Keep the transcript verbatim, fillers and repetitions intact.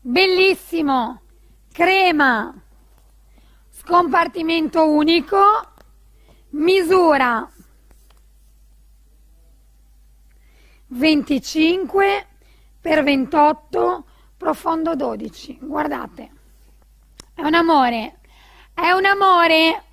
bellissimo, crema, scompartimento unico, misura venticinque per ventotto, profondo dodici. Guardate, è un amore, è un amore.